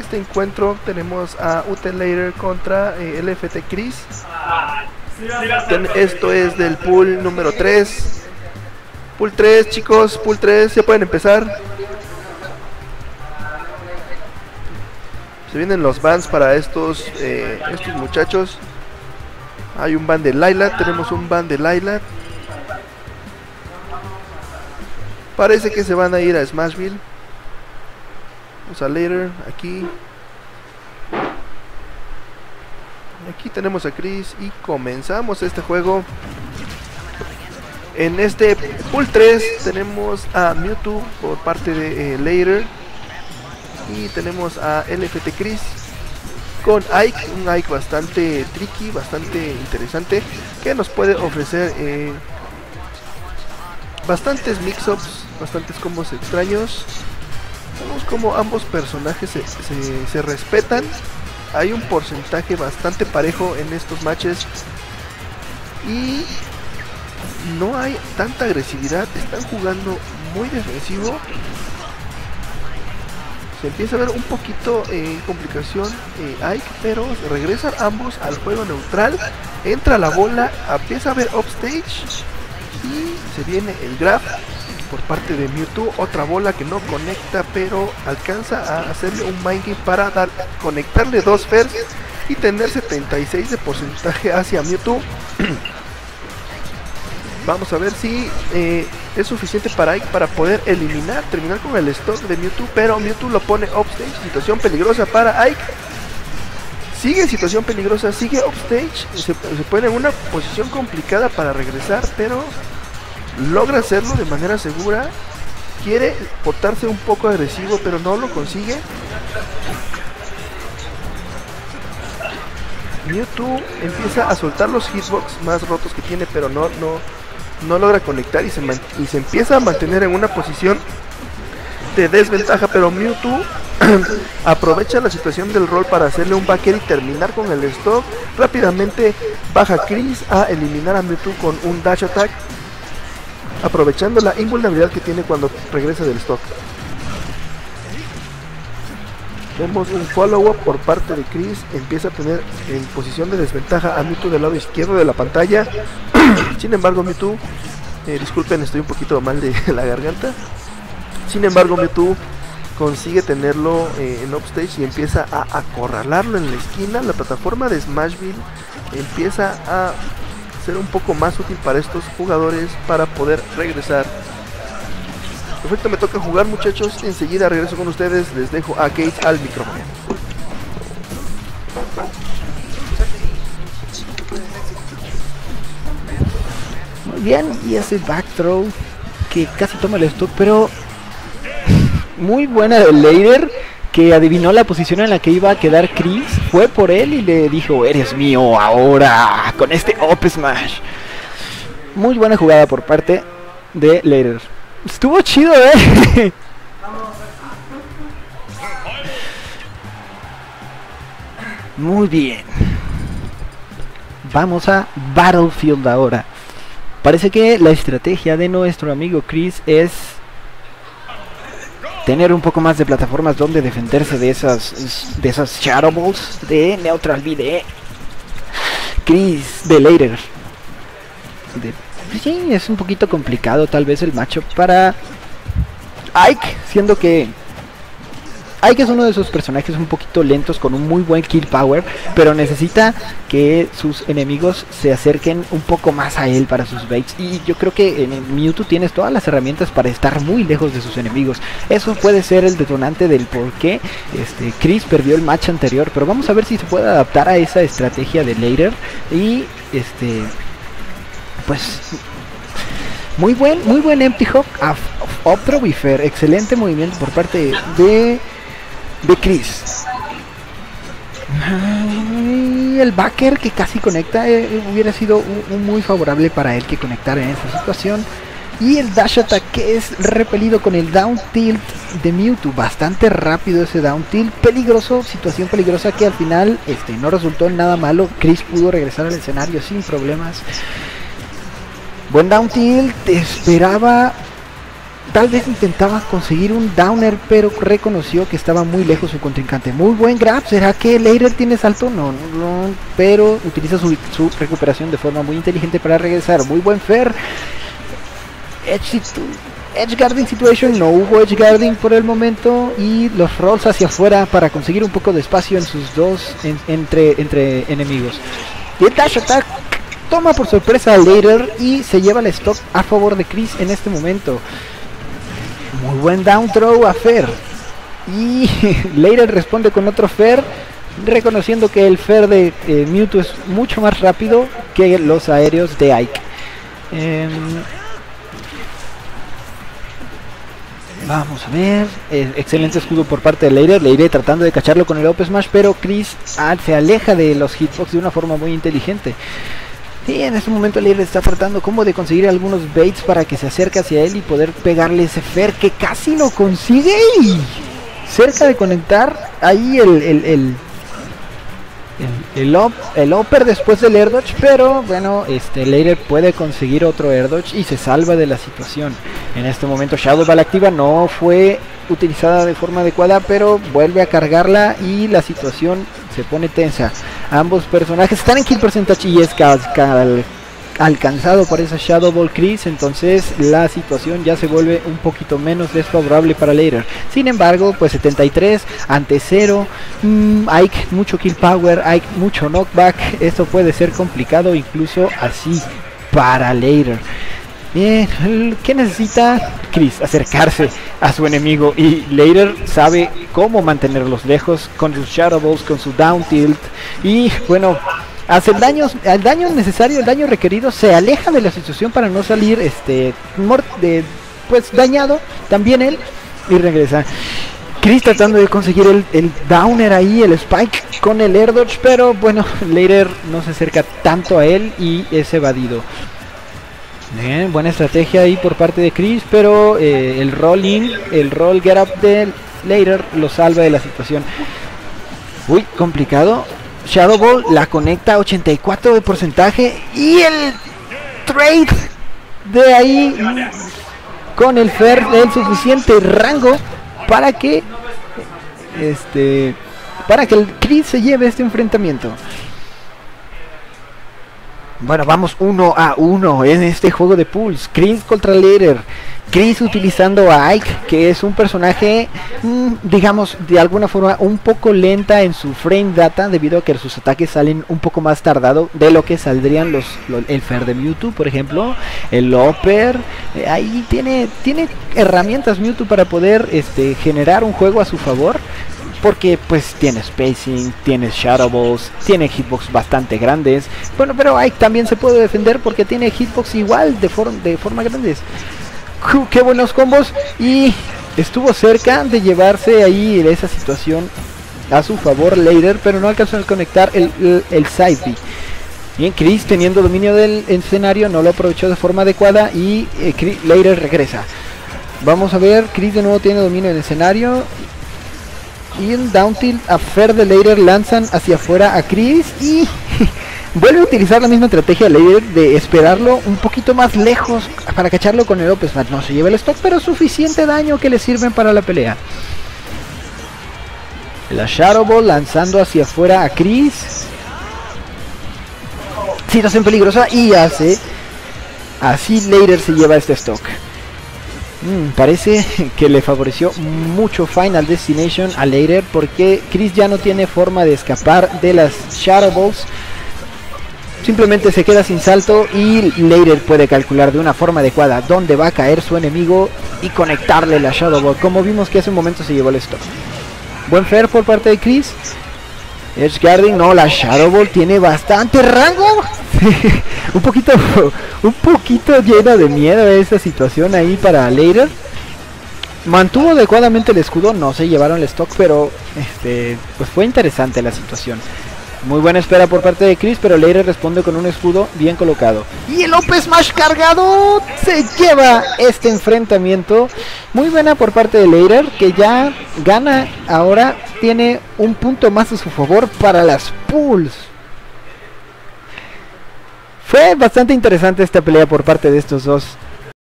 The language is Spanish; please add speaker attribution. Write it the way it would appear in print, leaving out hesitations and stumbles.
Speaker 1: este encuentro tenemos a Utelator contra LFT Chris. Esto es del pool número 3. Pool 3, chicos, pool 3, ya pueden empezar. Se vienen los bans para estos muchachos. Hay un ban de Lylat, tenemos un ban de Lylat. Parece que se van a ir a Smashville. Vamos a Later, aquí. Aquí tenemos a Chris y comenzamos este juego. En este pool 3 tenemos a Mewtwo por parte de Later. Y tenemos a LFT Chris con Ike, un Ike bastante tricky, bastante interesante, que nos puede ofrecer bastantes mix-ups, bastantes combos extraños. Vemos como ambos personajes se respetan. Hay un porcentaje bastante parejo en estos matches y no hay tanta agresividad, están jugando muy defensivo. Se empieza a ver un poquito complicación Ike, pero regresan ambos al juego neutral. Entra la bola, empieza a ver upstage y se viene el grab por parte de Mewtwo. Otra bola que no conecta, pero alcanza a hacerle un mind game para conectarle dos first y tener 76 de porcentaje hacia Mewtwo. Vamos a ver si es suficiente para Ike para poder terminar con el stock de Mewtwo, pero Mewtwo lo pone upstage, situación peligrosa para Ike. Sigue en situación peligrosa, sigue upstage, se pone en una posición complicada para regresar, pero logra hacerlo de manera segura. Quiere portarse un poco agresivo, pero no lo consigue. Mewtwo empieza a soltar los hitbox más rotos que tiene, pero no logra conectar y se empieza a mantener en una posición de desventaja, pero Mewtwo aprovecha la situación del rol para hacerle un backer y terminar con el stock. Rápidamente baja Chris a eliminar a Mewtwo con un dash attack, aprovechando la invulnerabilidad que tiene cuando regresa del stock. Vemos un follow-up por parte de Chris. Empieza a tener en posición de desventaja a Mewtwo del lado izquierdo de la pantalla. Sin embargo, Mewtwo, disculpen, estoy un poquito mal de la garganta. Sin embargo, Mewtwo consigue tenerlo en upstage y empieza a acorralarlo en la esquina. La plataforma de Smashville empieza a ser un poco más útil para estos jugadores para poder regresar. Perfecto, me toca jugar, muchachos. Enseguida regreso con ustedes. Les dejo a Kate al micrófono.
Speaker 2: Muy bien, y ese back throw que casi toma el stock, pero muy buena de Later, que adivinó la posición en la que iba a quedar Chris, fue por él y le dijo: eres mío ahora, con este up smash. Muy buena jugada por parte de Later. Estuvo chido, Muy bien. Vamos a Battlefield ahora. Parece que la estrategia de nuestro amigo Chris es tener un poco más de plataformas donde defenderse de esas Shadow Balls de Neutral B de Chris de Later. Sí, es un poquito complicado tal vez el matchup para Ike, siendo que Ike es uno de esos personajes un poquito lentos con un muy buen kill power, pero necesita que sus enemigos se acerquen un poco más a él para sus baits, y yo creo que en Mewtwo tienes todas las herramientas para estar muy lejos de sus enemigos. Eso puede ser el detonante del por qué Chris perdió el match anterior, pero vamos a ver si se puede adaptar a esa estrategia de Later y pues muy buen empty hook up throw y fair. Excelente movimiento por parte de Chris. Y el backer que casi conecta, hubiera sido muy favorable para él que conectara en esa situación. Y el dash attack que es repelido con el down tilt de Mewtwo. Bastante rápido ese down tilt, peligroso, situación peligrosa que al final no resultó en nada malo. Chris pudo regresar al escenario sin problemas. Buen down tilt, esperaba tal vez intentaba conseguir un downer, pero reconoció que estaba muy lejos su contrincante. Muy buen grab. ¿Será que Later tiene salto? No, pero utiliza su recuperación de forma muy inteligente para regresar. Muy buen fair. Edge guarding situation, no hubo edge guarding por el momento, y los rolls hacia afuera para conseguir un poco de espacio en sus entre enemigos. Y el dash attack toma por sorpresa a Later y se lleva el stock a favor de Chris en este momento. Muy buen down throw a Fair, y Later responde con otro Fair, reconociendo que el Fair de Mewtwo es mucho más rápido que los aéreos de Ike. Vamos a ver, excelente escudo por parte de Later. Later tratando de cacharlo con el Up Smash, pero Chris se aleja de los hitbox de una forma muy inteligente. Y en este momento Later está tratando como de conseguir algunos baits para que se acerque hacia él y poder pegarle ese fair que casi lo consigue. Y cerca de conectar ahí el upper después del air dodge, pero bueno, Later puede conseguir otro air dodge y se salva de la situación. En este momento Shadow Ball activa, no fue utilizada de forma adecuada, pero vuelve a cargarla y la situación se pone tensa. Ambos personajes están en kill percentage y es alcanzado por esa Shadow Ball Chris, entonces la situación ya se vuelve un poquito menos desfavorable para Later. Sin embargo, pues 73 ante 0, Ike mucho kill power, Ike mucho knockback, esto puede ser complicado incluso así para Later. Bien, ¿qué necesita Chris? Acercarse a su enemigo, y Later sabe cómo mantenerlos lejos con sus Shadow Balls, con su down tilt, y bueno, hace el daño necesario, el daño requerido, se aleja de la situación para no salir pues dañado también él, y regresa. Chris tratando de conseguir el downer ahí, el spike con el air dodge, pero bueno, Later no se acerca tanto a él y es evadido. Bien, buena estrategia ahí por parte de Chris, pero el roll get up de Later lo salva de la situación. Uy, complicado. Shadow Ball la conecta a 84 de porcentaje, y el trade de ahí con el fair del suficiente rango para que el Chris se lleve este enfrentamiento. Bueno, vamos 1-1 en este juego de pools. Chris contra Later. Chris utilizando a Ike, que es un personaje, digamos, de alguna forma un poco lenta en su frame data, debido a que sus ataques salen un poco más tardado de lo que saldrían el Fair de Mewtwo, por ejemplo, el Upper. Ahí tiene herramientas Mewtwo para poder generar un juego a su favor, porque pues tiene spacing, tiene Shadow Balls, tiene hitbox bastante grandes. Bueno, pero Ike también se puede defender porque tiene hitbox igual de forma grandes. Qué buenos combos, y estuvo cerca de llevarse ahí esa situación a su favor Later, pero no alcanzó a conectar el side B. Bien, Chris teniendo dominio del escenario no lo aprovechó de forma adecuada, y Later regresa. Vamos a ver, Chris de nuevo tiene dominio del escenario, y un down tilt a Fair de Later lanzan hacia afuera a Chris, y vuelve a utilizar la misma estrategia de Later de esperarlo un poquito más lejos para cacharlo con el Up Smash. No se lleva el stock, pero suficiente daño que le sirven para la pelea. La Shadow Ball lanzando hacia afuera a Chris. Situación peligrosa, y así Later se lleva este stock. Parece que le favoreció mucho Final Destination a Later, porque Chris ya no tiene forma de escapar de las Shadow Balls. Simplemente se queda sin salto, y Later puede calcular de una forma adecuada dónde va a caer su enemigo y conectarle la Shadow Ball, como vimos que hace un momento se llevó el stock. Buen fair por parte de Chris. Edge guarding, no, la Shadow Ball tiene bastante rango. un poquito llena de miedo esa situación ahí para Later. Mantuvo adecuadamente el escudo, no se llevaron el stock, pero pues fue interesante la situación. Muy buena espera por parte de Chris, pero Later responde con un escudo bien colocado. Y el Up Smash cargado se lleva este enfrentamiento. Muy buena por parte de Later, que ya gana, ahora tiene un punto más a su favor para las pools. Fue bastante interesante esta pelea por parte de estos dos